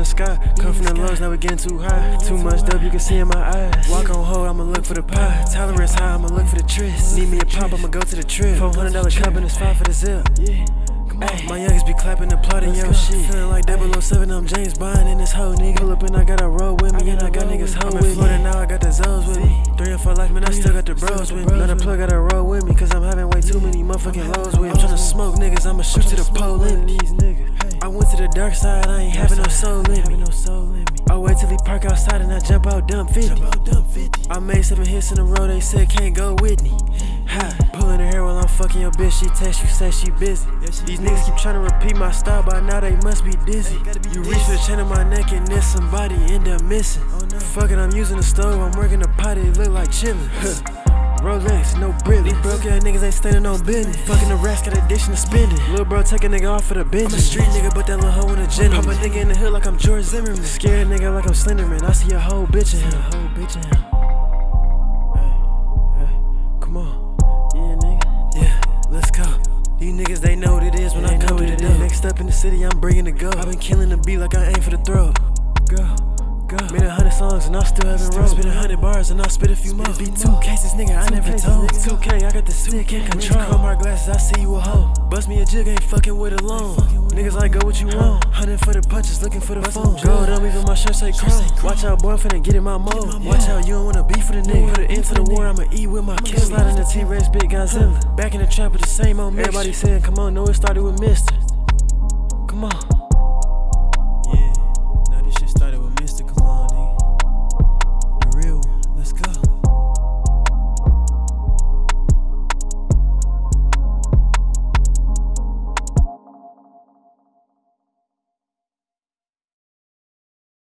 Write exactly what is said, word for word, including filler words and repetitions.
sky. Come from the lows, now we getting too high. Too much dope, you can see in my eyes. Walk on hold, I'ma look for the pie. Tolerance high, I'ma look for the tris. Need me a pop, I'ma go to the trip. four hundred dollar cup and it's five for the zip. Ay, my youngest be clapping, applauding your shit. Feeling like double oh seven, I'm James Bond in this hoe, nigga. Pull up and I got a roll with me, and I got niggas hoe with me. I'm in Florida now, I got the Zoes with me. Three and four life, man, I still got the bros with me. Not a plug, got a roll with me, cause I'm having way too many motherfucking lows with me. I'm tryna smoke niggas, I'ma shoot to the pole in me. I went to the dark side, I ain't having no soul in me. I wait till he park outside and I jump out dump fifty. I made seven hits in a row, they said can't go with me. Ha, pulling her hair while I'm fucking your bitch, she text you, say she busy. These niggas keep trying to repeat my style, by now they must be dizzy. You reach for the chain on my neck and then somebody end up missing. Fuck it, I'm using the stove, I'm working the pot, it look like chillin'. Rolex, no brick. These broke ass niggas ain't standing on business. Fucking the rats, got addiction to spending. Lil' bro take a nigga off for the bench. I'm a street nigga, but that little hoe in a gentleman. Pop a nigga in the hood like I'm George Zimmerman. Scared nigga like I'm Slenderman. I see a whole bitch in him. A whole bitch in him. Hey, hey, come on. Yeah, nigga. Yeah, let's go. These niggas, they know what it is when I come to the door. Next up in the city, I'm bringing the go. I been killing the beat like I aim for the throat. Go. Made a hundred songs and I still haven't wrote. Spit a hundred bars and I spit a few more. Be two cases, nigga, I never told. two K, I got the stick in control. Chrome my glasses, I see you a hoe. Bust me a jig, ain't fucking with a loan. Niggas like go what you want. Hunting for the punches, looking for the phone. Gold on me, but my shirt say chrome. Watch out, boy, I'm finna get in my mode. Watch out, you don't wanna beef for the nigga. Put it into the war, I'ma eat with my kids. Slide in the T-Rex, big Godzilla. Back in the trap with the same old mix. Everybody saying, come on, no, it started with Mister. Come on.